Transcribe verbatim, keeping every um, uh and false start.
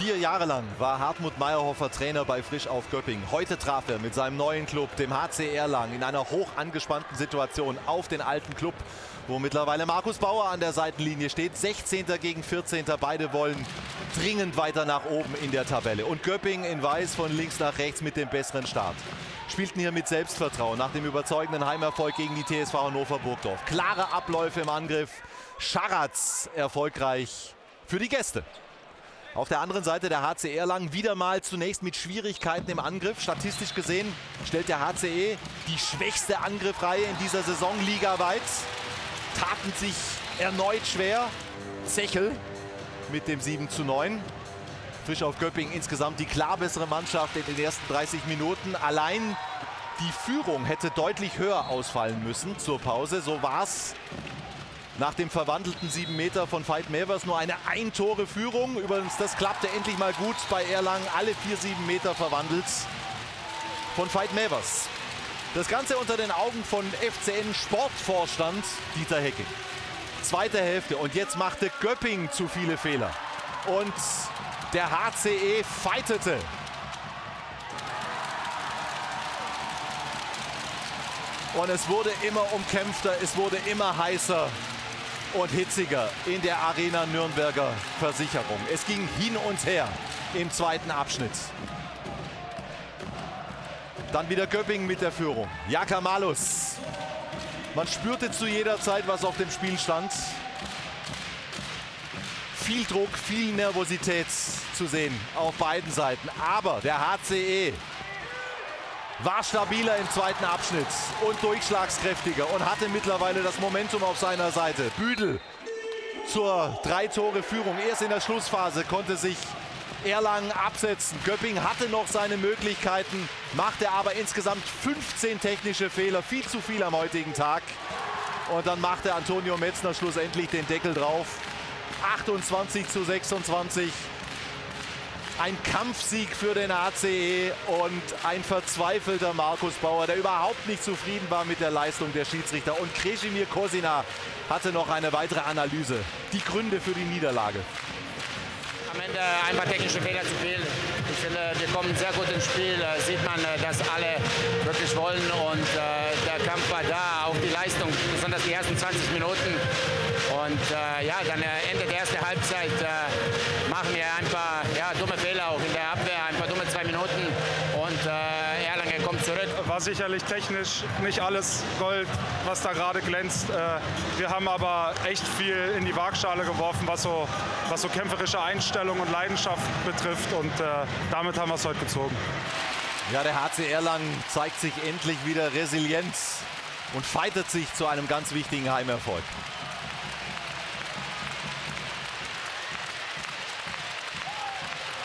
Vier Jahre lang war Hartmut Mayerhofer Trainer bei Frisch Auf Göppingen. Heute traf er mit seinem neuen Club, dem H C Erlangen, in einer hoch angespannten Situation auf den alten Club, wo mittlerweile Markus Bauer an der Seitenlinie steht. sechzehnter gegen vierzehnter Beide wollen dringend weiter nach oben in der Tabelle. Und Göppingen in Weiß von links nach rechts mit dem besseren Start. Spielten hier mit Selbstvertrauen nach dem überzeugenden Heimerfolg gegen die T S V Hannover Burgdorf. Klare Abläufe im Angriff. Scharatz erfolgreich für die Gäste. Auf der anderen Seite der H C Erlangen wieder mal zunächst mit Schwierigkeiten im Angriff. Statistisch gesehen stellt der H C E die schwächste Angriffsreihe in dieser Saison ligaweit. Taten sich erneut schwer. Zechel mit dem sieben zu neun. Frisch Auf Göppingen insgesamt die klar bessere Mannschaft in den ersten dreißig Minuten. Allein die Führung hätte deutlich höher ausfallen müssen zur Pause. So war es nach dem verwandelten sieben Meter von Veit Mevers nur eine Ein-Tore-Führung. Übrigens, das klappte endlich mal gut bei Erlangen. Alle vier sieben Meter verwandelt von Veit Mevers. Das Ganze unter den Augen von F C N-Sportvorstand Dieter Hecking. Zweite Hälfte und jetzt machte Göppingen zu viele Fehler. Und der H C E fightete. Und es wurde immer umkämpfter, es wurde immer heißer und hitziger in der Arena Nürnberger Versicherung. Es ging hin und her im zweiten Abschnitt. Dann wieder Göppingen mit der Führung. Jaka Malus. Man spürte zu jeder Zeit, was auf dem Spiel stand. Viel Druck, viel Nervosität zu sehen auf beiden Seiten. Aber der H C E war stabiler im zweiten Abschnitt und durchschlagskräftiger und hatte mittlerweile das Momentum auf seiner Seite. Büdel zur Drei-Tore-Führung. Erst in der Schlussphase konnte sich Erlangen absetzen. Göppingen hatte noch seine Möglichkeiten, machte aber insgesamt fünfzehn technische Fehler. Viel zu viel am heutigen Tag. Und dann machte Antonio Metzner schlussendlich den Deckel drauf. achtundzwanzig zu sechsundzwanzig. Ein Kampfsieg für den H C E und ein verzweifelter Markus Bauer, der überhaupt nicht zufrieden war mit der Leistung der Schiedsrichter. Und Krešimir Kozina hatte noch eine weitere Analyse. Die Gründe für die Niederlage. Am Ende ein paar technische Fehler zu viel. Ich finde, wir kommen sehr gut ins Spiel. Da sieht man, dass alle wirklich wollen und äh, der Kampf war da, auch die Leistung, besonders die ersten zwanzig Minuten. Und äh, ja, dann äh, Ende der ersten Halbzeit äh, machen wir ein paar ja, dumme Fehler auch in der Abwehr, ein paar dumme zwei Minuten und äh, Erlangen kommt zurück. War sicherlich technisch nicht alles Gold, was da gerade glänzt. Äh, wir haben aber echt viel in die Waagschale geworfen, was so, was so kämpferische Einstellung und Leidenschaft betrifft und äh, damit haben wir es heute gezogen. Ja, der H C Erlangen zeigt sich endlich wieder resilient und fightet sich zu einem ganz wichtigen Heimerfolg.